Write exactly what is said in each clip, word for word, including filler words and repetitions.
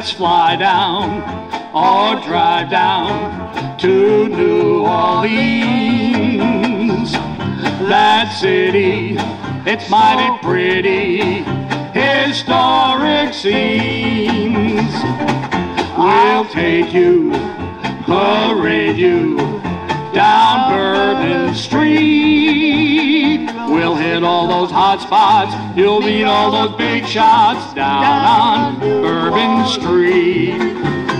let's fly down or drive down to New Orleans. That city, it's mighty pretty, historic scenes. We'll take you, parade you down Bourbon Street. We'll hit all those hot spots, you'll meet all those big shots down on Bourbon Street.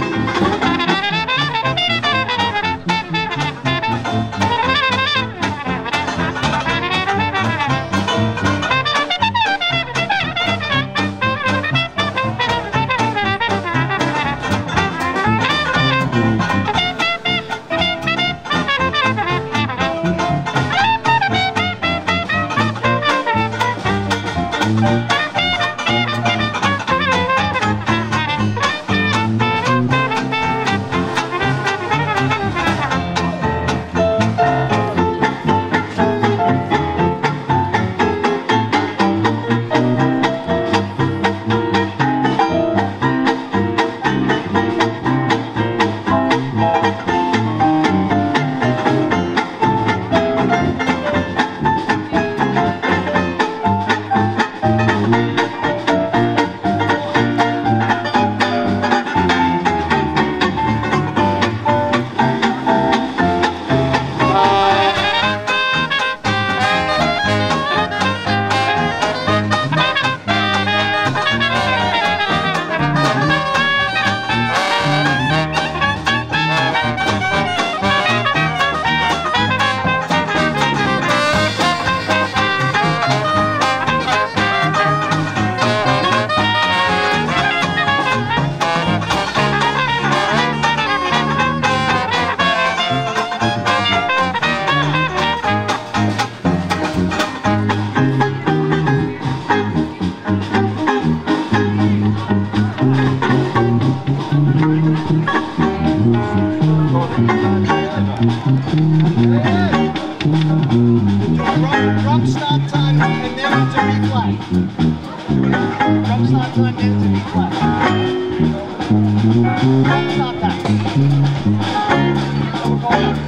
Drum stop time and then into B flat. Drum stop time and into B flat. Drum stop time.